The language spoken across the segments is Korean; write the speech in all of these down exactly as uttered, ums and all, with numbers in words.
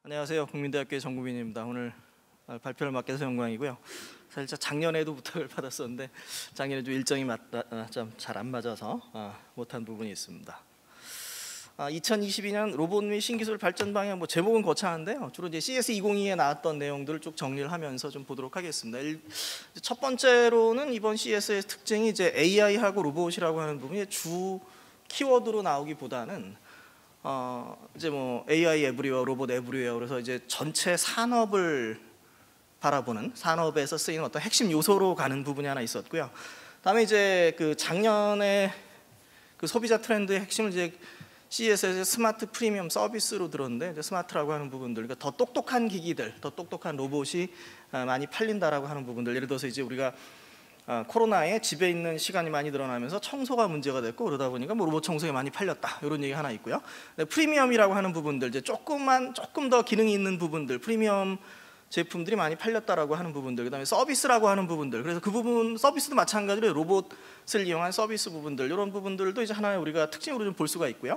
안녕하세요. 국민대학교의 정국민입니다. 오늘 발표를 맡게 돼서 영광이고요. 사실 작년에도 부탁을 받았었는데 작년에 좀 일정이 좀 잘 안 맞아서 못한 부분이 있습니다. 이천이십이 년 로봇 및 신기술 발전 방향, 뭐 제목은 거창한데요. 주로 이제 씨에스 이백에 나왔던 내용들을 쭉 정리를 하면서 좀 보도록 하겠습니다. 첫 번째로는 이번 씨에스의 특징이 이제 에이아이하고 로봇이라고 하는 부분이 주 키워드로 나오기보다는 어 이제 뭐 에이아이 에브리웨어, 로봇 에브리웨어, 그래서 이제 전체 산업을 바라보는, 산업에서 쓰이는 어떤 핵심 요소로 가는 부분이 하나 있었고요. 다음에 이제 그 작년에 그 소비자 트렌드의 핵심을 이제 씨이에스에서 스마트 프리미엄 서비스로 들었는데, 이제 스마트라고 하는 부분들, 그러니까 더 똑똑한 기기들, 더 똑똑한 로봇이 많이 팔린다라고 하는 부분들. 예를 들어서 이제 우리가 코로나에 집에 있는 시간이 많이 늘어나면서 청소가 문제가 됐고, 그러다 보니까 뭐 로봇 청소가 많이 팔렸다, 이런 얘기 하나 있고요. 프리미엄이라고 하는 부분들, 이제 조금만 조금 더 기능이 있는 부분들, 프리미엄 제품들이 많이 팔렸다라고 하는 부분들, 그다음에 서비스라고 하는 부분들, 그래서 그 부분 서비스도 마찬가지로 로봇을 이용한 서비스 부분들, 이런 부분들도 이제 하나의 우리가 특징으로 좀 볼 수가 있고요.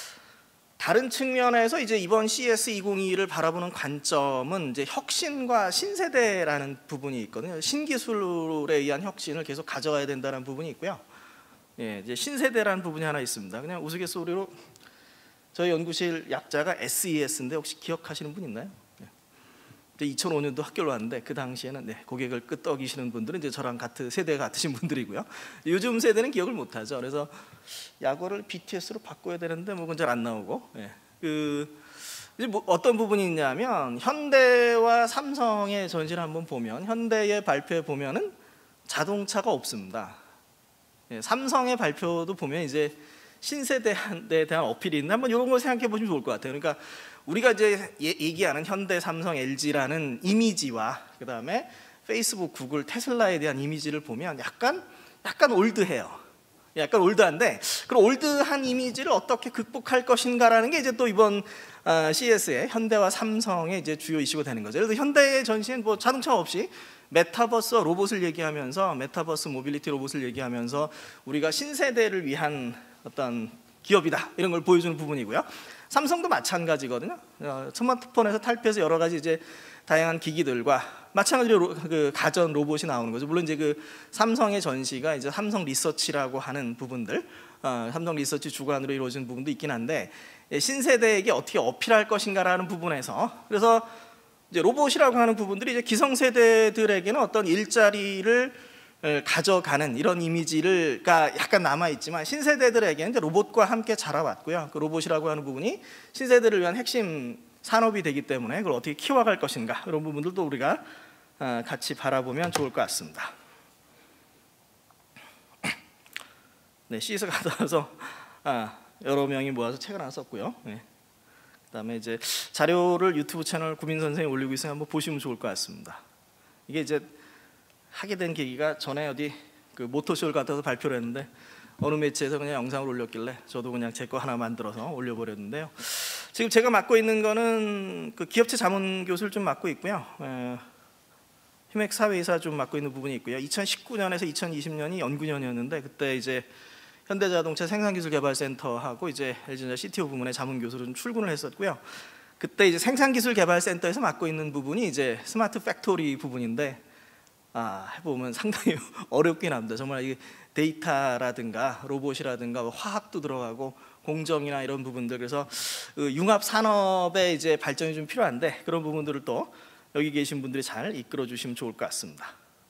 다른 측면에서 이제 이번 씨이에스 이백이십이를 바라보는 관점은 이제 혁신과 신세대라는 부분이 있거든요. 신기술에 의한 혁신을 계속 가져가야 된다는 부분이 있고요. 예, 이제 신세대라는 부분이 하나 있습니다. 그냥 우스갯소리로 저희 연구실 약자가 에스이에스인데 혹시 기억하시는 분 있나요? 이천오 년도 학교를 왔는데 그 당시에는 네, 고개를 끄덕이시는 분들은 이제 저랑 같은 세대 같으신 분들이고요. 요즘 세대는 기억을 못하죠. 그래서 약어를 비티에스로 바꿔야 되는데 뭐 그건 잘 안 나오고, 예. 그 이제 뭐 어떤 부분이 있냐면 현대와 삼성의 전시를 한번 보면, 현대의 발표에 보면은 자동차가 없습니다. 예, 삼성의 발표도 보면 이제 신세대에 대한 어필이 있는데 한번 이런 걸 생각해 보시면 좋을 것 같아요. 그러니까 우리가 이제 얘기하는 현대, 삼성, 엘지라는 이미지와 그 다음에 페이스북, 구글, 테슬라에 대한 이미지를 보면 약간 약간 올드해요. 약간 올드한데, 그런 올드한 이미지를 어떻게 극복할 것인가라는 게 이제 또 이번 씨이에스의 현대와 삼성의 이제 주요 이슈가 되는 거죠. 그래서 현대의 전시는 뭐 자동차 없이 메타버스와 로봇을 얘기하면서, 메타버스 모빌리티 로봇을 얘기하면서 우리가 신세대를 위한 어떤 기업이다, 이런 걸 보여주는 부분이고요. 삼성도 마찬가지거든요. 어, 스마트폰에서 탈피해서 여러 가지 이제 다양한 기기들과 마찬가지로 로, 그 가전 로봇이 나오는 거죠. 물론 이제 그 삼성의 전시가 이제 삼성 리서치라고 하는 부분들, 어, 삼성 리서치 주관으로 이루어진 부분도 있긴 한데, 예, 신세대에게 어떻게 어필할 것인가라는 부분에서, 그래서 이제 로봇이라고 하는 부분들이 이제 기성세대들에게는 어떤 일자리를 가져가는 이런 이미지가 약간 남아있지만, 신세대들에게는 이제 로봇과 함께 자라왔고요. 그 로봇이라고 하는 부분이 신세대를 위한 핵심 산업이 되기 때문에 그걸 어떻게 키워갈 것인가, 이런 부분들도 우리가 같이 바라보면 좋을 것 같습니다. 네, 씨이에스 갔다 와서 여러 명이 모아서 책을 하나 썼고요. 네. 그다음에 이제 자료를 유튜브 채널 구민 선생이 올리고 있으니 한번 보시면 좋을 것 같습니다. 이게 이제 하게 된 계기가, 전에 어디 그 모터쇼를 갔다 와서 발표를 했는데 어느 매체에서 그냥 영상을 올렸길래 저도 그냥 제 거 하나 만들어서 올려버렸는데요. 지금 제가 맡고 있는 거는 그 기업체 자문 교수를 좀 맡고 있고요. 에, 휴맥 사회이사 좀 맡고 있는 부분이 있고요. 이천십구 년에서 이천이십 년이 연구년이었는데 그때 이제 현대자동차 생산기술개발센터하고 이제 엘지전자 씨티오 부문의 자문 교수로 좀 출근을 했었고요. 그때 이제 생산기술개발센터에서 맡고 있는 부분이 이제 스마트 팩토리 부분인데, 아, 해보면 상당히 어렵긴 합니다. 정말 이게 데이터라든가 로봇이라든가 화학도 들어가고 공정이나 이런 부분들, 그래서 그 융합 산업의 이제 발전이 좀 필요한데, 그런 부분들을 또 여기 계신 분들이 잘 이끌어 주시면 좋을 것 같습니다.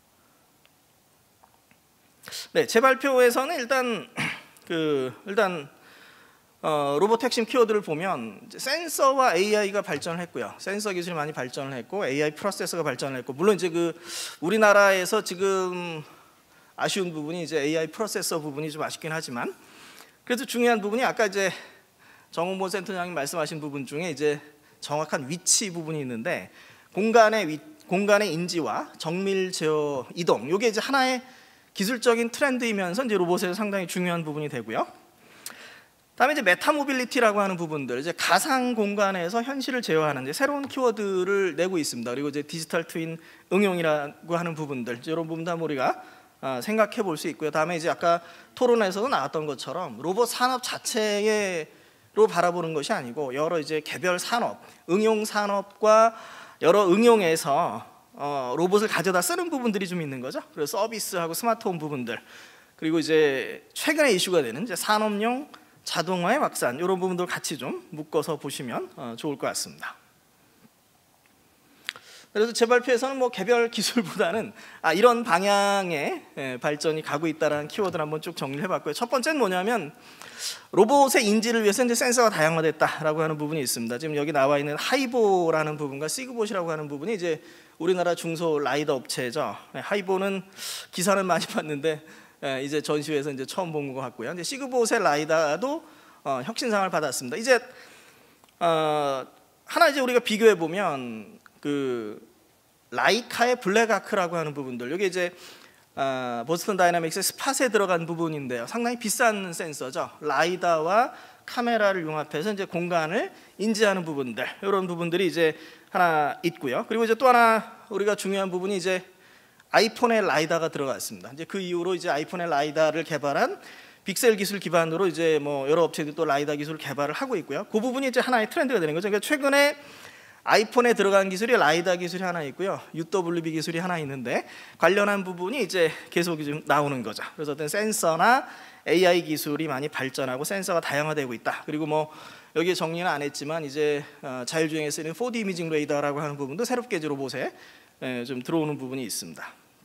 네, 제 발표에서는 일단 그 일단 어, 로봇 핵심 키워드를 보면 이제 센서와 에이아이가 발전을 했고요. 센서 기술이 많이 발전을 했고 에이아이 프로세서가 발전을 했고, 물론 이제 그 우리나라에서 지금 아쉬운 부분이 이제 에이아이 프로세서 부분이 좀 아쉽긴 하지만, 그래도 중요한 부분이 아까 이제 정홍보 센터장님 말씀하신 부분 중에 이제 정확한 위치 부분이 있는데, 공간의 위, 공간의 인지와 정밀 제어 이동, 이게 이제 하나의 기술적인 트렌드이면서 이제 로봇에서 상당히 중요한 부분이 되고요. 다음에 이제 메타 모빌리티라고 하는 부분들, 이제 가상 공간에서 현실을 제어하는 이제 새로운 키워드를 내고 있습니다. 그리고 이제 디지털 트윈 응용이라고 하는 부분들, 이런 부분도 한번 우리가 생각해 볼 수 있고요. 다음에 이제 아까 토론에서도 나왔던 것처럼 로봇 산업 자체의 바라보는 것이 아니고 여러 이제 개별 산업, 응용 산업과 여러 응용에서 어, 로봇을 가져다 쓰는 부분들이 좀 있는 거죠. 그래서 서비스하고 스마트홈 부분들, 그리고 이제 최근에 이슈가 되는 이제 산업용 자동화의 확산, 이런 부분들 같이 좀 묶어서 보시면 어, 좋을 것 같습니다. 그래서 제 발표에서는 뭐 개별 기술보다는 아, 이런 방향의 예, 발전이 가고 있다는 키워드를 한번 쭉 정리를 해봤고요. 첫 번째는 뭐냐면 로봇의 인지를 위해서 이제 센서가 다양화됐다라고 하는 부분이 있습니다. 지금 여기 나와 있는 하이보라는 부분과 시그봇이라고 하는 부분이 이제 우리나라 중소 라이더 업체죠. 예, 하이보는 기사는 많이 봤는데 예, 이제 전시회에서 이제 처음 본 것 같고요. 이제 시그봇의 라이다도 어, 혁신상을 받았습니다. 이제 어, 하나 이제 우리가 비교해 보면 그 라이카의 블랙아크라고 하는 부분들, 여기 이제 어, 보스턴 다이나믹스의 스팟에 들어간 부분인데요. 상당히 비싼 센서죠. 라이다와 카메라를 융합해서 이제 공간을 인지하는 부분들, 이런 부분들이 이제 하나 있고요. 그리고 이제 또 하나 우리가 중요한 부분이 이제 아이폰의 라이다가 들어갔습니다. 이제 그 이후로 이제 아이폰의 라이다를 개발한 빅셀 기술 기반으로 이제 뭐 여러 업체들이 또 라이다 기술 개발을 하고 있고요. 그 부분이 이제 하나의 트렌드가 되는 거죠. 그러니까 최근에 아이폰에 들어간 기술이 라이다 기술이 하나 있고요, 유더블유비 기술이 하나 있는데 관련한 부분이 이제 계속 좀 나오는 거죠. 그래서 어떤 센서나 에이아이 기술이 많이 발전하고 센서가 다양화되고 있다. 그리고 뭐 여기에 정리는 안 했지만 이제 자율주행에 쓰이는 포디 이미징 레이더라고 하는 부분도 새롭게 이제 로봇에 좀 들어오는 부분이 있습니다.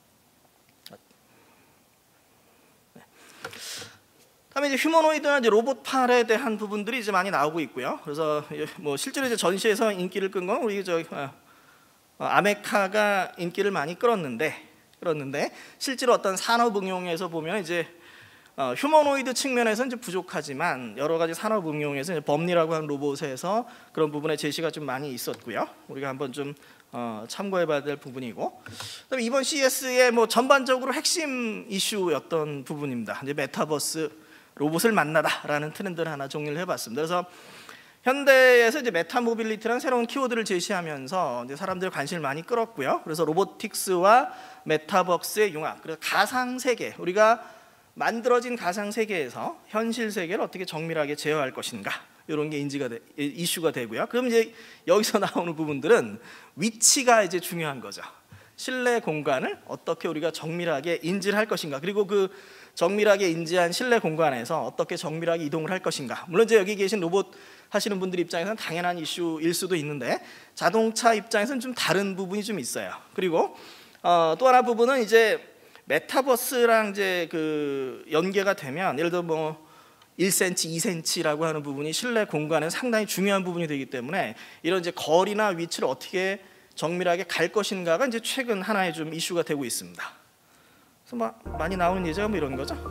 다음에 이제 휴머노이드나 이제 로봇팔에 대한 부분들이 이제 많이 나오고 있고요. 그래서 뭐 실제로 이제 전시에서 인기를 끈 건 우리 저 어, 아메카가 인기를 많이 끌었는데 끌었는데 실제로 어떤 산업 응용에서 보면 이제 어, 휴머노이드 측면에서 이제 부족하지만 여러 가지 산업 응용에서 이제 범니라고 하는 로봇에서 그런 부분의 제시가 좀 많이 있었고요. 우리가 한번 좀 어, 참고해봐야 될 부분이고, 그다음에 이번 씨이에스의 뭐 전반적으로 핵심 이슈였던 부분입니다. 이제 메타버스 로봇을 만나다라는 트렌드를 하나 정리를 해봤습니다. 그래서 현대에서 이제 메타 모빌리티라는 새로운 키워드를 제시하면서 이제 사람들의 관심을 많이 끌었고요. 그래서 로보틱스와 메타버스의 융합, 그래서 가상 세계, 우리가 만들어진 가상 세계에서 현실 세계를 어떻게 정밀하게 제어할 것인가, 이런 게 인지가 돼, 이슈가 되고요. 그럼 이제 여기서 나오는 부분들은 위치가 이제 중요한 거죠. 실내 공간을 어떻게 우리가 정밀하게 인지를 할 것인가, 그리고 그 정밀하게 인지한 실내 공간에서 어떻게 정밀하게 이동을 할 것인가. 물론 이제 여기 계신 로봇 하시는 분들 입장에서는 당연한 이슈일 수도 있는데 자동차 입장에서는 좀 다른 부분이 좀 있어요. 그리고 어, 또 하나 부분은 이제 메타버스랑 이제 그 연계가 되면 예를 들어 뭐 일 센티미터, 이 센티미터라고 하는 부분이 실내 공간에 상당히 중요한 부분이 되기 때문에 이런 이제 거리나 위치를 어떻게 정밀하게 갈 것인가가 이제 최근 하나의 좀 이슈가 되고 있습니다. 그래서 뭐 많이 나오는 예제가 뭐 이런 거죠.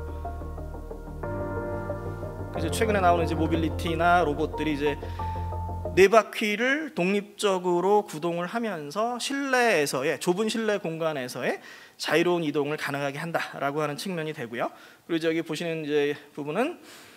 그래서 최근에 나오는 이제 모빌리티나 로봇들이 이제 네 바퀴를 독립적으로 구동을 하면서 실내에서의 좁은 실내 공간에서의 자유로운 이동을 가능하게 한다라고 하는 측면이 되고요. 그리고 저기 보시는 이제 부분은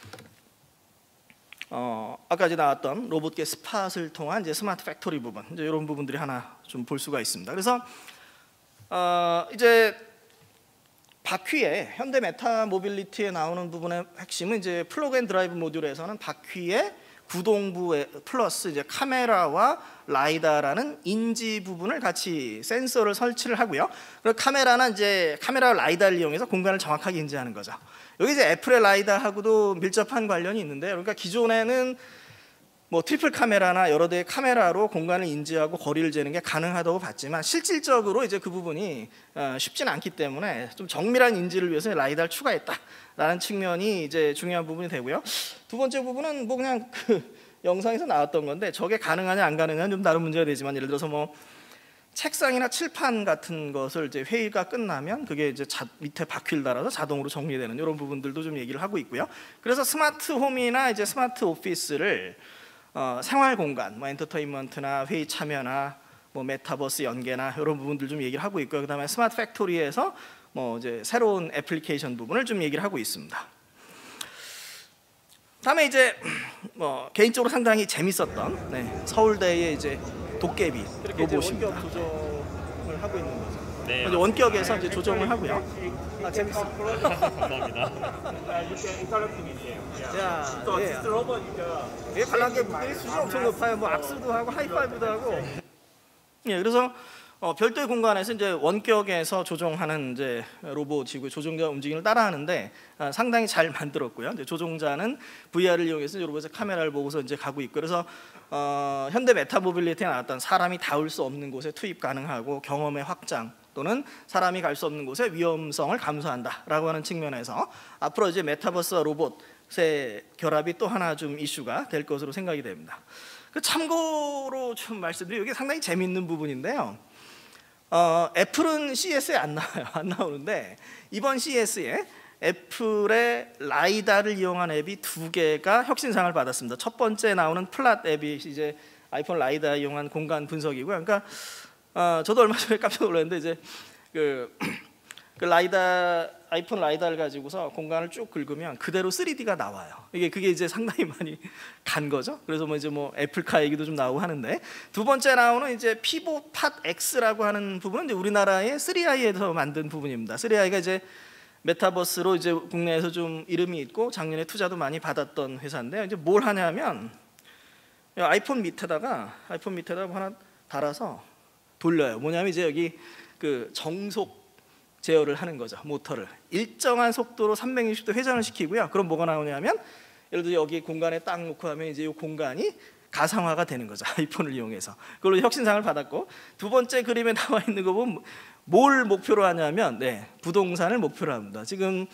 어, 아까 이제 나왔던 로봇계 스팟을 통한 이제 스마트 팩토리 부분, 이제 이런 부분들이 하나 좀 볼 수가 있습니다. 그래서 어, 이제 바퀴에 현대 메타 모빌리티에 나오는 부분의 핵심은 이제 플러그 앤 드라이브 모듈에서는 바퀴에 구동부 플러스 이제 카메라와 라이다라는 인지 부분을 같이 센서를 설치를 하고요. 그리고 카메라는 이제 카메라와 라이다를 이용해서 공간을 정확하게 인지하는 거죠. 여기 이제 애플의 라이다하고도 밀접한 관련이 있는데, 그러니까 기존에는 뭐 트리플 카메라나 여러 대의 카메라로 공간을 인지하고 거리를 재는 게 가능하다고 봤지만 실질적으로 이제 그 부분이 쉽지는 않기 때문에 좀 정밀한 인지를 위해서 라이다를 추가했다라는 측면이 이제 중요한 부분이 되고요. 두 번째 부분은 뭐 그냥 그 영상에서 나왔던 건데 저게 가능하냐 안 가능하냐 좀 다른 문제가 되지만, 예를 들어서 뭐 책상이나 칠판 같은 것을 이제 회의가 끝나면 그게 이제 자, 밑에 바퀴를 달아서 자동으로 정리되는 이런 부분들도 좀 얘기를 하고 있고요. 그래서 스마트 홈이나 이제 스마트 오피스를 어, 생활 공간, 뭐 엔터테인먼트나 회의 참여나 뭐 메타버스 연계나 이런 부분들 좀 얘기를 하고 있고요. 그다음에 스마트 팩토리에서 뭐 이제 새로운 애플리케이션 부분을 좀 얘기를 하고 있습니다. 다음에 이제 뭐 개인적으로 상당히 재밌었던 네, 서울대의 이제 도깨비 로봇입니다. 원격 조정을 하고 있는 거죠. 네, 이제 원격에서 이제 조정을 하고요. 아, 재밌어. 감사합니다. 자, 예. 예, 관람객분들이 수준 엄청 높아요. 뭐 악수도 하고 하이파이브도 하고. 예, 그래서 어, 별도의 공간에서 이제 원격에서 조종하는 이제 로봇이고 조종자 움직임을 따라하는데 아, 상당히 잘 만들었고요. 이제 조종자는 브이알을 이용해서 로봇의 카메라를 보고서 이제 가고 있고, 그래서 어, 현대 메타모빌리티에 나왔던 사람이 닿을 수 없는 곳에 투입 가능하고 경험의 확장 또는 사람이 갈 수 없는 곳에 위험성을 감소한다라고 하는 측면에서 앞으로 이제 메타버스와 로봇의 결합이 또 하나 좀 이슈가 될 것으로 생각이 됩니다. 그 참고로 좀 말씀드리면 이게 상당히 재미있는 부분인데요. 어, 애플은 씨이에스에 안 나와요. 안 나오는데 이번 씨이에스에 애플의 라이다를 이용한 앱이 두 개가 혁신상을 받았습니다. 첫 번째 나오는 플랫 앱이 이제 아이폰 라이다 이용한 공간 분석이고요. 그러니까 어, 저도 얼마 전에 깜짝 놀랐는데 이제 그, 그 라이다 아이폰 라이다를 가지고서 공간을 쭉 긁으면 그대로 쓰리디가 나와요. 이게 그게 이제 상당히 많이 간 거죠. 그래서 뭐 이제 뭐 애플카 얘기도 좀 나오고 하는데, 두 번째 나오는 이제 피봇 팟 X라고 하는 부분은 이제 우리나라의 쓰리아이에서 만든 부분입니다. 쓰리아이가 이제 메타버스로 이제 국내에서 좀 이름이 있고 작년에 투자도 많이 받았던 회사인데, 이제 뭘 하냐면 아이폰 밑에다가 아이폰 밑에다가 하나 달아서 돌려요. 뭐냐면 이제 여기 그 정속 제어를 하는 거죠. 모터를 일정한 속도로 삼백육십 도 회전을 시키고요. 그럼 뭐가 나오냐면 예를 들어 여기 공간에 딱 놓고 하면 이제 이 공간이 가상화가 되는 거죠. 아이폰을 이용해서. 그걸로 혁신상을 받았고, 두 번째 그림에 나와 있는 거 보면 뭘 목표로 하냐면 네, 부동산을 목표로 합니다. 지금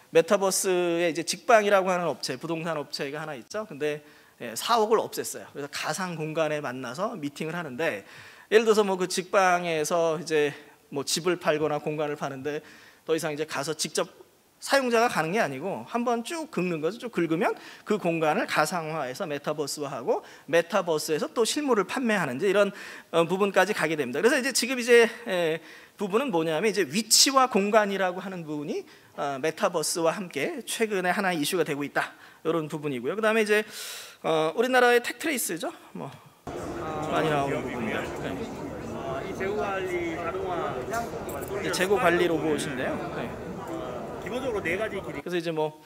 메타버스에 이제 직방이라고 하는 업체, 부동산 업체가 하나 있죠. 근데 사억을 없앴어요. 그래서 가상 공간에 만나서 미팅을 하는데, 예를 들어서 뭐 그 직방에서 이제 뭐 집을 팔거나 공간을 파는데 더 이상 이제 가서 직접 사용자가 가는 게 아니고 한번 쭉 긁는 거죠. 쭉 긁으면 그 공간을 가상화해서 메타버스화하고 메타버스에서 또 실물을 판매하는 이제 이런 어, 부분까지 가게 됩니다. 그래서 이제 지금 이제 에, 부분은 뭐냐면 이제 위치와 공간이라고 하는 부분이 어, 메타버스와 함께 최근에 하나의 이슈가 되고 있다, 이런 부분이고요. 그다음에 이제 어, 우리나라의 텍트레이스죠. 뭐 많이 나오는 부분입니다. 네. 재고 관리 자동화 네, 재고 관리 로봇인데요. 네. 기본적으로 네 가지 길이. 그래서 이제 뭐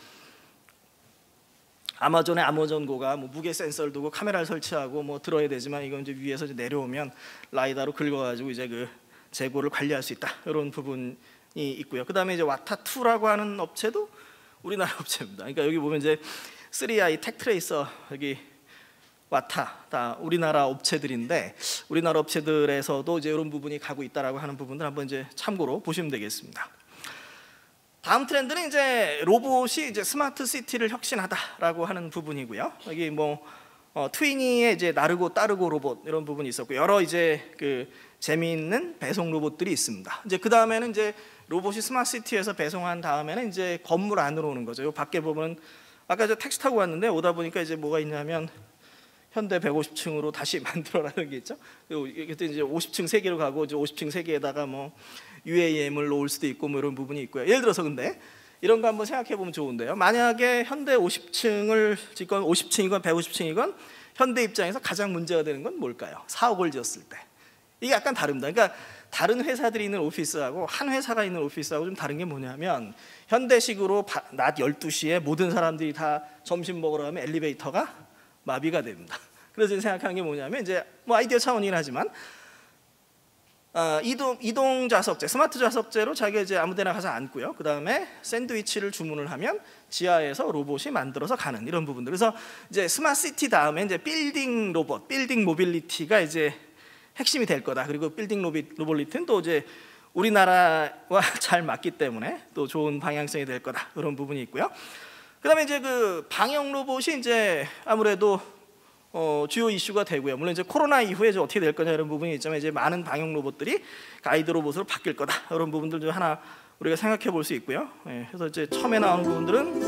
아마존의 아마존고가 뭐 무게 센서를 두고 카메라를 설치하고 뭐 들어야 되지만 이건 이제 위에서 이제 내려오면 라이다로 긁어가지고 이제 그 재고를 관리할 수 있다, 이런 부분이 있고요. 그다음에 이제 와타투라고 하는 업체도 우리나라 업체입니다. 그러니까 여기 보면 이제 쓰리아이, 텍트레이서, 여기 와타 다 우리나라 업체들인데 우리나라 업체들에서도 이제 이런 부분이 가고 있다라고 하는 부분들 한번 이제 참고로 보시면 되겠습니다. 다음 트렌드는 이제 로봇이 이제 스마트 시티를 혁신하다라고 하는 부분이고요. 여기 뭐 어, 트위니의 이제 나르고 따르고 로봇 이런 부분이 있었고, 여러 이제 그 재미있는 배송 로봇들이 있습니다. 이제 그 다음에는 이제 로봇이 스마트 시티에서 배송한 다음에는 이제 건물 안으로 오는 거죠. 요 밖에 보면 아까 저 택시 타고 왔는데 오다 보니까 이제 뭐가 있냐면 현대 백오십 층으로 다시 만들어라는 게 있죠. 이때 이제 오십 층 세 개로 가고 이제 오십 층 세 개에다가 뭐 유에이엠을 놓을 수도 있고 뭐 이런 부분이 있고요. 예를 들어서 근데 이런 거 한번 생각해 보면 좋은데요. 만약에 현대 오십 층을 짓건 오십 층이건 백오십 층이건 현대 입장에서 가장 문제가 되는 건 뭘까요? 사억을 지었을 때. 이게 약간 다릅니다. 그러니까 다른 회사들이 있는 오피스하고 한 회사가 있는 오피스하고 좀 다른 게 뭐냐면, 현대식으로 낮 열두 시에 모든 사람들이 다 점심 먹으러 가면 엘리베이터가 마비가 됩니다. 그래서 생각한 게 뭐냐면 이제 뭐 아이디어 차원이긴 하지만 어, 이동 이동 좌석제, 스마트 좌석제로 자기가 이제 아무데나 가서 앉고요. 그 다음에 샌드위치를 주문을 하면 지하에서 로봇이 만들어서 가는 이런 부분들. 그래서 이제 스마트 시티 다음에 이제 빌딩 로봇, 빌딩 모빌리티가 이제 핵심이 될 거다. 그리고 빌딩 로빌리티는 또 이제 우리나라와 잘 맞기 때문에 또 좋은 방향성이 될 거다, 그런 부분이 있고요. 그다음에 이제 그 방역 로봇이 이제 아무래도 어, 주요 이슈가 되고요. 물론 이제 코로나 이후에 이제 어떻게 될 거냐 이런 부분이 있지만 이제 많은 방역 로봇들이 가이드 로봇으로 바뀔 거다, 이런 부분들 중 하나 우리가 생각해 볼 수 있고요. 예, 그래서 이제 처음에 나온 부분들은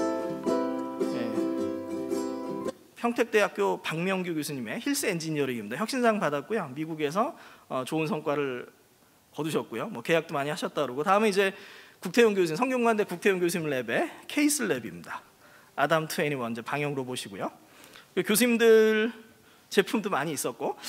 예, 평택대학교 박명규 교수님의 힐스 엔지니어링입니다. 혁신상 받았고요. 미국에서 어, 좋은 성과를 거두셨고요. 뭐 계약도 많이 하셨다 그러고, 다음에 이제 국태용 교수님, 성균관대 국태용 교수님 랩의 케이스 랩입니다. 아담 이십일 이제 방역 로봇이고요. 교수님들 제품도 많이 있었고,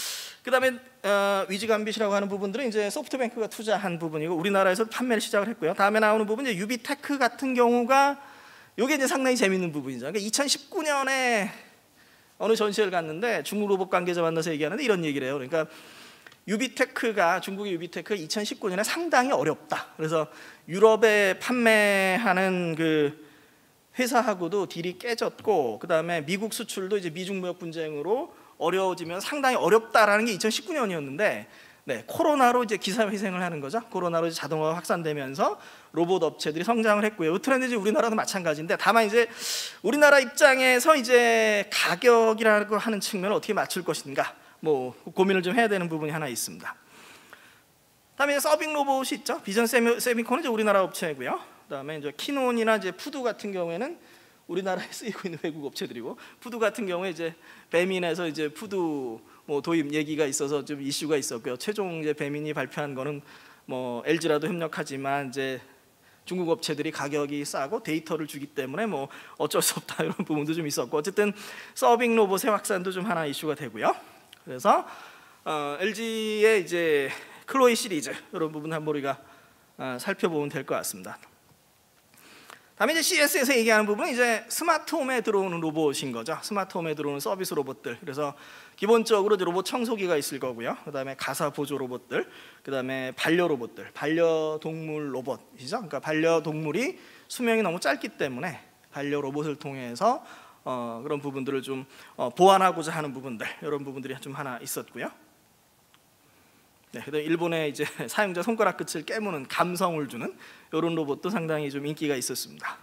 그다음에 어, 위즈감빗이라고 하는 부분들은 이제 소프트뱅크가 투자한 부분이고 우리나라에서 판매를 시작을 했고요. 다음에 나오는 부분은 이제 유비테크 같은 경우가 이게 이제 상당히 재밌는 부분이죠. 그러니까 이천십구 년에 어느 전시회를 갔는데 중국 로봇 관계자 만나서 얘기하는데 이런 얘기를 해요. 그러니까 유비테크가 중국의 유비테크가 이천십구 년에 상당히 어렵다. 그래서 유럽에 판매하는 그 회사하고도 딜이 깨졌고 그다음에 미국 수출도 이제 미중 무역 분쟁으로 어려워지면 상당히 어렵다라는 게 이천십구 년이었는데 네, 코로나로 이제 기사회생을 하는 거죠. 코로나로 이제 자동화가 확산되면서 로봇 업체들이 성장을 했고요. 이 트렌드는 우리나라도 마찬가지인데 다만 이제 우리나라 입장에서 이제 가격이라고 하는 측면을 어떻게 맞출 것인가 뭐 고민을 좀 해야 되는 부분이 하나 있습니다. 다음에 서빙 로봇이 있죠. 비전 세미콘은 이제 우리나라 업체고요. 그다음에 이제 키논이나 이제 푸드 같은 경우에는 우리나라에 쓰이고 있는 외국 업체들이고 푸드 같은 경우에 이제 배민에서 이제 푸드 뭐 도입 얘기가 있어서 좀 이슈가 있었고요. 최종 이제 배민이 발표한 거는 뭐 엘지라도 협력하지만 이제 중국 업체들이 가격이 싸고 데이터를 주기 때문에 뭐 어쩔 수 없다 이런 부분도 좀 있었고 어쨌든 서빙 로봇의 확산도 좀 하나 이슈가 되고요. 그래서 어, 엘지의 이제 클로이 시리즈 이런 부분 한번 우리가 어, 살펴보면 될 것 같습니다. 다음에 이제 씨이에스에서 얘기하는 부분은 이제 스마트홈에 들어오는 로봇인 거죠. 스마트홈에 들어오는 서비스 로봇들. 그래서 기본적으로 이제 로봇 청소기가 있을 거고요. 그다음에 가사 보조 로봇들, 그다음에 반려 로봇들, 반려동물 로봇이죠. 그러니까 반려동물이 수명이 너무 짧기 때문에 반려 로봇을 통해서 어, 그런 부분들을 좀 어, 보완하고자 하는 부분들, 이런 부분들이 좀 하나 있었고요. 네, 그다음에 일본의 이제 사용자 손가락 끝을 깨무는 감성을 주는 이런 로봇도 상당히 좀 인기가 있었습니다.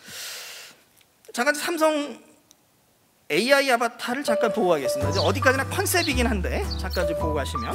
잠깐 삼성 에이아이 아바타를 잠깐 보고 가겠습니다. 이제 어디까지나 컨셉이긴 한데 잠깐 좀 보고 가시면.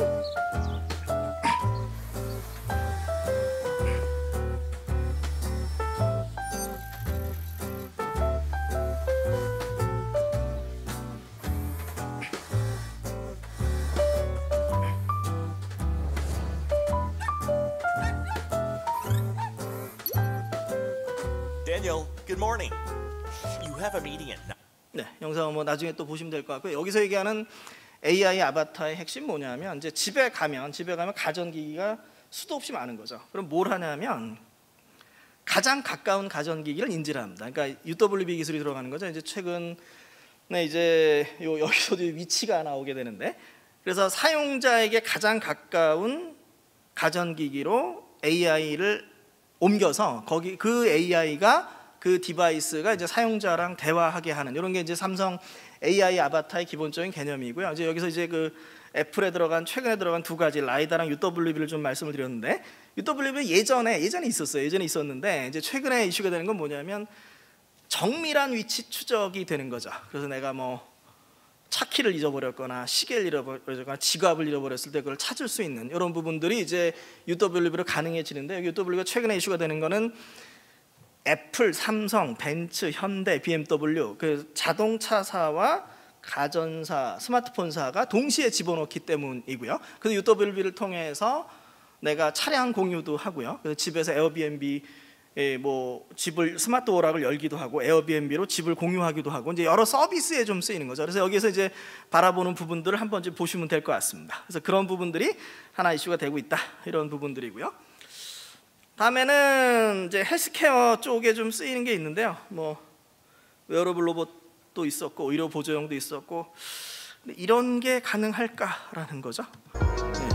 Daniel, good morning. You have a meeting at nine. 네, 영상 뭐 나중에 또 보시면 될 것 같고요. 여기서 얘기하는 에이아이 아바타의 핵심 뭐냐면 이제 집에 가면 집에 가면 가전기기가 수도 없이 많은 거죠. 그럼 뭘 하냐면 가장 가까운 가전기기를 인지를 합니다. 그러니까 유더블유비 기술이 들어가는 거죠. 이제 최근에 이제 요 여기서도 위치가 나오게 되는데 그래서 사용자에게 가장 가까운 가전기기로 에이아이를 옮겨서 거기 그 에이아이가 그 디바이스가 이제 사용자랑 대화하게 하는 이런 게 이제 삼성 에이아이 아바타의 기본적인 개념이고요. 이제 여기서 이제 그 애플에 들어간 최근에 들어간 두 가지 라이다랑 유더블유비를 좀 말씀을 드렸는데 유더블유비는 예전에 예전에 있었어요. 예전에 있었는데 이제 최근에 이슈가 되는 건 뭐냐면 정밀한 위치 추적이 되는 거죠. 그래서 내가 뭐 차키를 잊어버렸거나 시계를 잃어버렸거나 지갑을 잃어버렸을 때 그걸 찾을 수 있는 이런 부분들이 이제 유더블유비로 가능해지는데 여기 유더블유비가 최근에 이슈가 되는 거는 애플, 삼성, 벤츠, 현대, 비엠더블유 그 자동차사와 가전사, 스마트폰사가 동시에 집어넣기 때문이고요. 그래서 유더블유비를 통해서 내가 차량 공유도 하고요. 그래서 집에서 에어비앤비 뭐 집을 스마트 오락을 열기도 하고 에어비앤비로 집을 공유하기도 하고 이제 여러 서비스에 좀 쓰이는 거죠. 그래서 여기서 이제 바라보는 부분들을 한번 좀 보시면 될 것 같습니다. 그래서 그런 부분들이 하나 이슈가 되고 있다 이런 부분들이고요. 다음에는 이제 헬스케어 쪽에 좀 쓰이는 게 있는데요. 뭐 웨어러블 로봇도 있었고 의료 보조용도 있었고 근데 이런 게 가능할까라는 거죠. 네.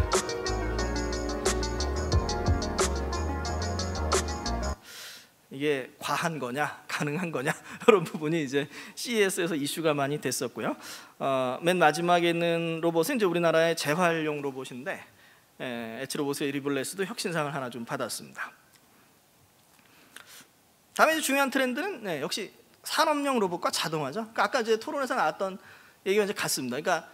이게 과한 거냐, 가능한 거냐 이런 부분이 이제 씨이에스에서 이슈가 많이 됐었고요. 어, 맨 마지막에 있는 로봇은 이제 우리나라의 재활용 로봇인데 에, 에치 로봇의 리블레스도 혁신상을 하나 좀 받았습니다. 다음에 이제 중요한 트렌드는 네, 역시 산업용 로봇과 자동화죠. 그러니까 아까 이제 토론에서 나왔던 얘기가 이제 같습니다. 그러니까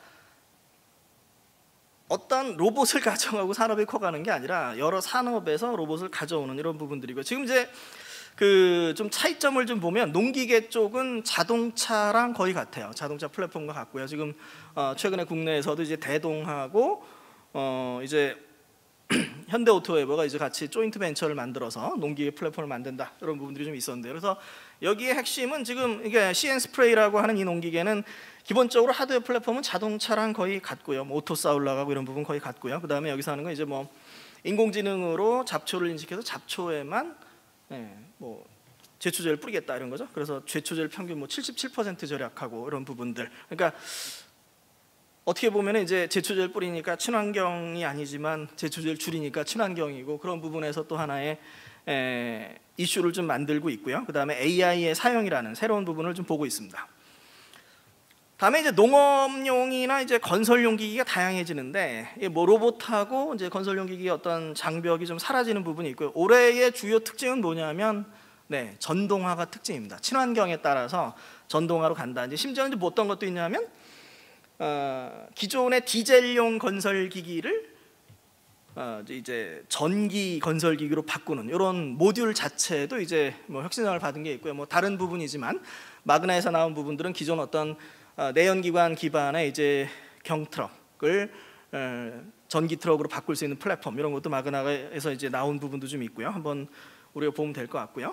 어떤 로봇을 가정하고 산업이 커가는 게 아니라 여러 산업에서 로봇을 가져오는 이런 부분들이고 지금 이제 그 좀 차이점을 좀 보면 농기계 쪽은 자동차랑 거의 같아요. 자동차 플랫폼과 같고요. 지금 어 최근에 국내에서도 이제 대동하고 어 이제 현대오토웨버가 이제 같이 조인트 벤처를 만들어서 농기계 플랫폼을 만든다 이런 부분들이 좀 있었는데, 그래서 여기에 핵심은 지금 이게 씨엔 스프레이라고 하는 이 농기계는 기본적으로 하드웨어 플랫폼은 자동차랑 거의 같고요. 뭐 오토 사울라가고 이런 부분 거의 같고요. 그 다음에 여기서 하는 건 이제 뭐 인공지능으로 잡초를 인식해서 잡초에만 예, 뭐 제초제를 뿌리겠다 이런 거죠. 그래서 제초제를 평균 뭐 칠십칠 퍼센트 절약하고 이런 부분들. 그러니까 어떻게 보면 이제 제초제를 뿌리니까 친환경이 아니지만 제초제를 줄이니까 친환경이고, 그런 부분에서 또 하나의 에, 이슈를 좀 만들고 있고요. 그 다음에 에이아이의 사용이라는 새로운 부분을 좀 보고 있습니다. 다음에 이제 농업용이나 이제 건설용 기기가 다양해지는데, 뭐 로봇하고 이제 건설용 기기의 어떤 장벽이 좀 사라지는 부분이 있고요. 올해의 주요 특징은 뭐냐면 네, 전동화가 특징입니다. 친환경에 따라서 전동화로 간다. 이제 심지어는 이제 뭐 어떤 것도 있냐면 어, 기존의 디젤용 건설 기기를 어, 이제 전기 건설 기기로 바꾸는 이런 모듈 자체도 이제 뭐 혁신성을 받은 게 있고요. 뭐 다른 부분이지만 마그나에서 나온 부분들은 기존 어떤 어, 내연기관 기반의 이제 경트럭을 어, 전기 트럭으로 바꿀 수 있는 플랫폼, 이런 것도 마그나에서 이제 나온 부분도 좀 있고요. 한번 우리가 보면 될 것 같고요.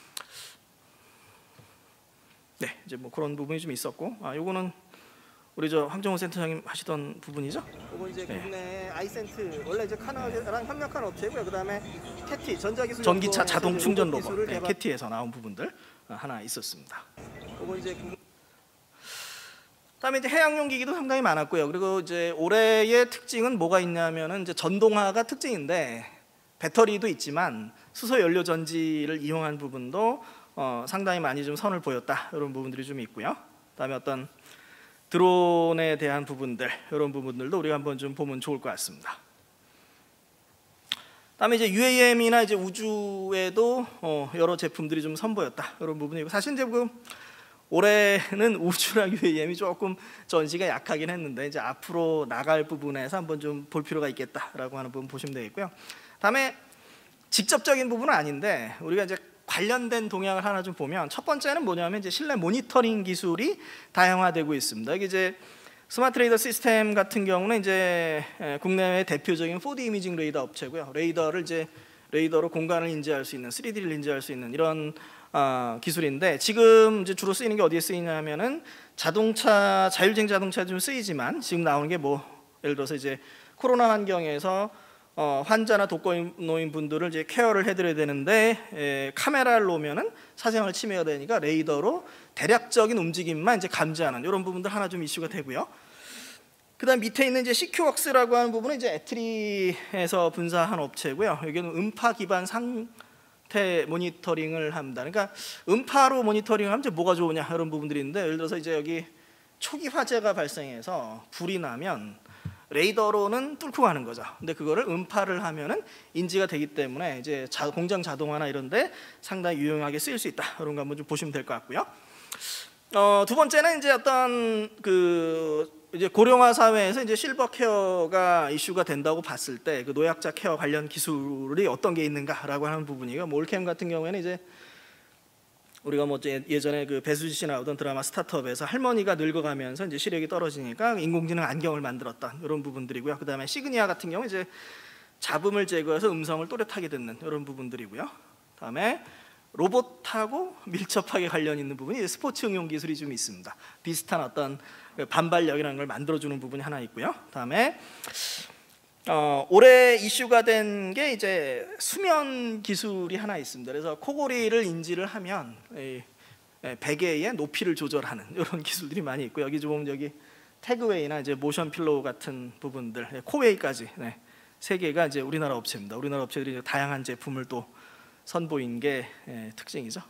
네, 이제 뭐 그런 부분이 좀 있었고, 아, 요거는 우리 저 황정호 센터장님 하시던 부분이죠? 이거 이제 네. 국내 아이센트 원래 이제 카나랑 협력한 업체고요. 그다음에 캐티 전자기술 전기차 자동 충전 로봇, 기술을 네, 개발- 캐티에서 나온 부분들 하나 있었습니다. 그리고 이제 그- 그다음에 이제 해양용 기기도 상당히 많았고요. 그리고 이제 올해의 특징은 뭐가 있냐면은 이제 전동화가 특징인데, 배터리도 있지만 수소 연료 전지를 이용한 부분도 어, 상당히 많이 좀 선을 보였다, 이런 부분들이 좀 있고요. 그다음에 어떤 드론에 대한 부분들, 이런 부분들도 우리가 한번 좀 보면 좋을 것 같습니다. 그다음에 이제 유에이엠이나 이제 우주에도 어, 여러 제품들이 좀 선보였다, 이런 부분이고, 사실 이제 그 올해는 우주랑 유에이엠이 조금 전시가 약하긴 했는데, 이제 앞으로 나갈 부분에서 한번 좀 볼 필요가 있겠다라고 하는 부분 보시면 되겠고요. 다음에 직접적인 부분은 아닌데 우리가 이제 관련된 동향을 하나 좀 보면, 첫 번째는 뭐냐면 이제 실내 모니터링 기술이 다양화되고 있습니다. 이게 이제 스마트 레이더 시스템 같은 경우는 이제 국내의 대표적인 포디 이미징 레이더 업체고요. 레이더를 이제 레이더로 공간을 인지할 수 있는, 쓰리디를 인지할 수 있는 이런 어, 기술인데, 지금 이제 주로 쓰이는 게 어디에 쓰이냐면은 자동차, 자율주행 자동차도 좀 쓰이지만 지금 나오는 게 뭐 예를 들어서 이제 코로나 환경에서 어, 환자나 독거노인 분들을 이제 케어를 해드려야 되는데, 에, 카메라를 놓으면은 사생활 침해가 되니까 레이더로 대략적인 움직임만 이제 감지하는 이런 부분들 하나 좀 이슈가 되고요. 그다음 밑에 있는 이제 시큐웍스라고 하는 부분은 이제 애트리에서 분사한 업체고요. 여기는 음파 기반 상태 모니터링을 합니다. 그러니까 음파로 모니터링하면 이제 뭐가 좋으냐, 이런 부분들이 있는데, 예를 들어서 이제 여기 초기 화재가 발생해서 불이 나면 레이더로는 뚫고 가는 거죠. 근데 그거를 음파를 하면은 인지가 되기 때문에 이제 자, 공장 자동화나 이런데 상당히 유용하게 쓰일 수 있다, 이런 거 한번 좀 보시면 될 것 같고요. 어, 두 번째는 이제 어떤 그 이제 고령화 사회에서 이제 실버 케어가 이슈가 된다고 봤을 때 그 노약자 케어 관련 기술이 어떤 게 있는가라고 하는 부분이고, 뭐 올캠 같은 경우에는 이제 우리가 뭐 예전에 그 배수지 씨 나오던 드라마 스타트업에서 할머니가 늙어가면서 이제 시력이 떨어지니까 인공지능 안경을 만들었다, 이런 부분들이고요. 그다음에 시그니아 같은 경우 이제 잡음을 제거해서 음성을 또렷하게 듣는 이런 부분들이고요. 그다음에 로봇하고 밀접하게 관련 있는 부분이 스포츠 응용 기술이 좀 있습니다. 비슷한 어떤 반발력이라는 걸 만들어주는 부분이 하나 있고요. 그다음에 어, 올해 이슈가 된 게 이제 수면 기술이 하나 있습니다. 그래서 코골이를 인지를 하면 이, 예, 베개의 높이를 조절하는 이런 기술들이 많이 있고, 여기 좀 보면 여기 태그웨이나 이제 모션 필로우 같은 부분들, 예, 코웨이까지 네, 세 개가 이제 우리나라 업체입니다. 우리나라 업체들이 이제 다양한 제품을 또 선보인 게 예, 특징이죠.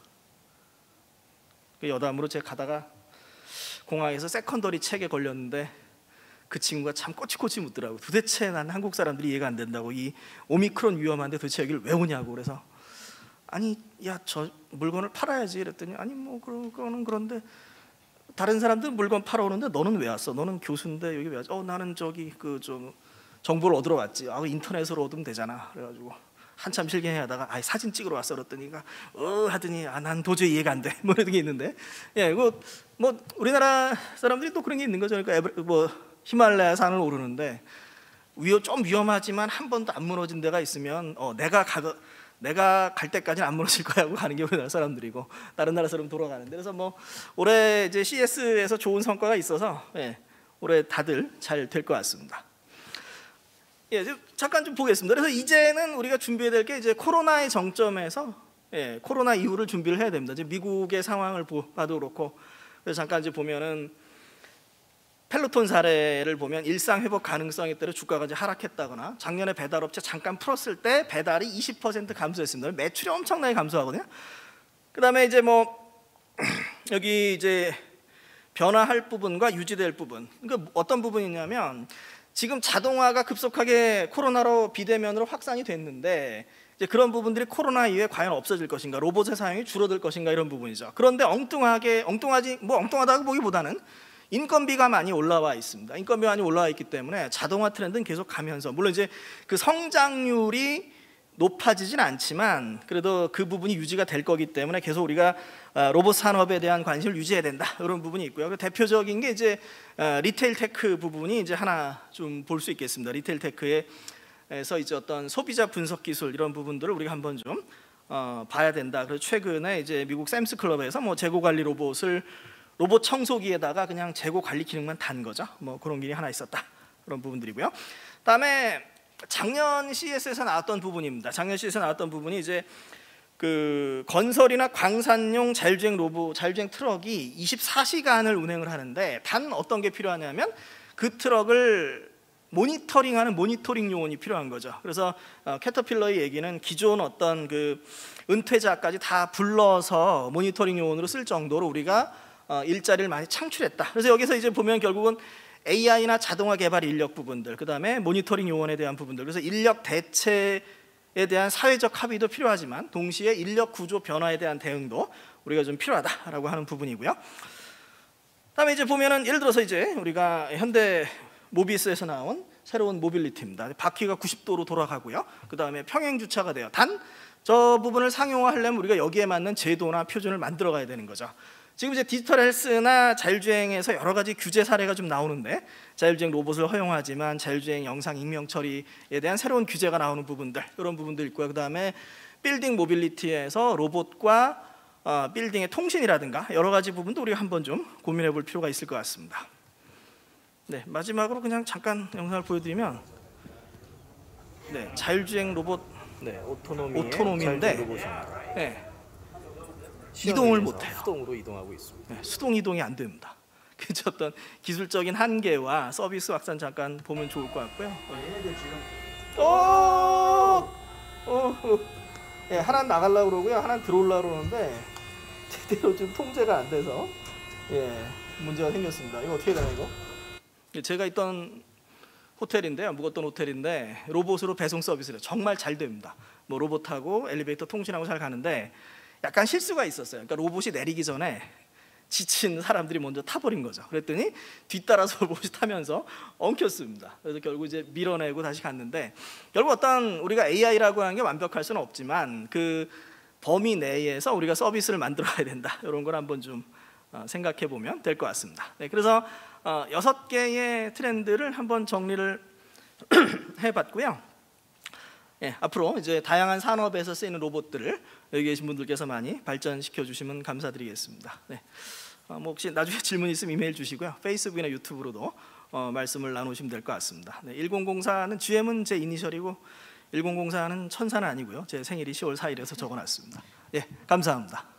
그 여담으로 제가 가다가 공항에서 세컨더리 책에 걸렸는데 그 친구가 참 꼬치꼬치 묻더라고. 도대체 난 한국 사람들이 이해가 안 된다고, 이 오미크론 위험한데 도대체 여기를 왜 오냐고. 그래서 아니 야 저 물건을 팔아야지 이랬더니, 아니 뭐 그거는 그런데 다른 사람들 물건 팔아 오는데 너는 왜 왔어? 너는 교수인데 여기 왜 왔지? 어 나는 저기 그 좀 정보를 얻으러 왔지. 아 인터넷으로 얻으면 되잖아. 그래가지고 한참 실갱이하다가 아 사진 찍으러 왔어 그랬더니가 어 하더니 아 난 도저히 이해가 안 돼. 뭐 이런 게 있는데, 예, 그 뭐 우리나라 사람들이 또 그런 게 있는 거죠. 그러니까 에브리, 뭐 히말라야 산을 오르는데 위험 좀 위험하지만 한 번도 안 무너진 데가 있으면 어, 내가 가 내가 갈 때까지는 안 무너질 거야 하고 가는 게 우리나라 사람들이고 다른 나라 사람 돌아가는데 그래서 뭐 올해 이제 씨에스에서 좋은 성과가 있어서 예, 올해 다들 잘 될 것 같습니다. 예, 잠깐 좀 보겠습니다. 그래서 이제는 우리가 준비해야 될 게 이제 코로나의 정점에서 예, 코로나 이후를 준비를 해야 됩니다. 이제 미국의 상황을 봐도 그렇고 그래서 잠깐 이제 보면은 펠로톤 사례를 보면 일상 회복 가능성에 따라 주가가 이제 하락했다거나 작년에 배달업체 잠깐 풀었을 때 배달이 이십 퍼센트 감소했습니다. 매출이 엄청나게 감소하거든요. 그다음에 이제 뭐 여기 이제 변화할 부분과 유지될 부분. 그러니까 어떤 부분이냐면 지금 자동화가 급속하게 코로나로 비대면으로 확산이 됐는데 이제 그런 부분들이 코로나 이후에 과연 없어질 것인가, 로봇의 사용이 줄어들 것인가 이런 부분이죠. 그런데 엉뚱하게 엉뚱하지 뭐 엉뚱하다고 보기보다는 인건비가 많이 올라와 있습니다. 인건비가 많이 올라와 있기 때문에 자동화 트렌드는 계속 가면서 물론 이제 그 성장률이 높아지진 않지만 그래도 그 부분이 유지가 될 거기 때문에 계속 우리가 로봇 산업에 대한 관심을 유지해야 된다 이런 부분이 있고요. 대표적인 게 이제 리테일 테크 부분이 이제 하나 좀 볼 수 있겠습니다. 리테일 테크에서 이제 어떤 소비자 분석 기술 이런 부분들을 우리가 한번 좀 어, 봐야 된다. 그래서 최근에 이제 미국 샘스 클럽에서 뭐 재고 관리 로봇을 로봇 청소기에다가 그냥 재고 관리 기능만 단 거죠. 뭐 그런 기능이 하나 있었다. 그런 부분들이고요. 그다음에 작년 씨에스에서 나왔던 부분입니다. 작년 씨에스에서 나왔던 부분이 이제 그 건설이나 광산용 자율주행 로봇, 자율주행 트럭이 이십사 시간을 운행을 하는데 단 어떤 게 필요하냐면 그 트럭을 모니터링하는 모니터링 요원이 필요한 거죠. 그래서 어, 캐터필러의 얘기는 기존 어떤 그 은퇴자까지 다 불러서 모니터링 요원으로 쓸 정도로 우리가 어, 일자리를 많이 창출했다. 그래서 여기서 이제 보면 결국은 에이아이나 자동화 개발 인력 부분들, 그 다음에 모니터링 요원에 대한 부분들, 그래서 인력 대체에 대한 사회적 합의도 필요하지만 동시에 인력 구조 변화에 대한 대응도 우리가 좀 필요하다라고 하는 부분이고요. 그다음에 이제 보면은 예를 들어서 이제 우리가 현대 모비스에서 나온 새로운 모빌리티입니다. 바퀴가 구십 도로 돌아가고요. 그 다음에 평행 주차가 돼요. 단 저 부분을 상용화하려면 우리가 여기에 맞는 제도나 표준을 만들어 가야 되는 거죠. 지금 이제 디지털 헬스나 자율주행에서 여러 가지 규제 사례가 좀 나오는데 자율주행 로봇을 허용하지만 자율주행 영상 익명 처리에 대한 새로운 규제가 나오는 부분들 이런 부분들 있고요. 그 다음에 빌딩 모빌리티에서 로봇과 어, 빌딩의 통신이라든가 여러 가지 부분도 우리가 한번 좀 고민해 볼 필요가 있을 것 같습니다. 네, 마지막으로 그냥 잠깐 영상을 보여드리면 네, 자율주행 로봇 네, 오토노미의 오토노미인데 자율주행 로봇입니다. 네, 이동을 시연을 못해요. 수동으로 이동하고 있습니다. 네, 수동 이동이 안 됩니다. 그래서 어떤 기술적인 한계와 서비스 확산 잠깐 보면 좋을 것 같고요. 얘네들 지금 오, 오, 예, 하나 나가려고 그러고요, 하나 들어오려고 그러는데 제대로 좀 통제가 안 돼서 예, 문제가 생겼습니다. 이거 어떻게 되나 이거? 제가 있던 호텔인데요, 묵었던 호텔인데 로봇으로 배송 서비스를 해요. 정말 잘 됩니다. 뭐 로봇하고 엘리베이터 통신하고 잘 가는데 약간 실수가 있었어요. 그러니까 로봇이 내리기 전에 지친 사람들이 먼저 타버린 거죠. 그랬더니 뒤따라서 로봇이 타면서 엉켰습니다. 그래서 결국 이제 밀어내고 다시 갔는데 결국 어떤 우리가 에이아이라고 하는 게 완벽할 수는 없지만 그 범위 내에서 우리가 서비스를 만들어야 된다. 이런 걸 한번 좀 생각해 보면 될 것 같습니다. 네, 그래서 어, 여섯 개의 트렌드를 한번 정리를 해봤고요. 예, 앞으로 이제 다양한 산업에서 쓰이는 로봇들을 여기 계신 분들께서 많이 발전시켜 주시면 감사드리겠습니다. 네. 어, 뭐 혹시 나중에 질문 있으면 이메일 주시고요. 페이스북이나 유튜브로도 어, 말씀을 나누시면 될 것 같습니다. 네, 천사는 지엠은 제 이니셜이고 천사는 천사는 아니고요. 제 생일이 시월 사일에서 적어놨습니다. 예, 감사합니다.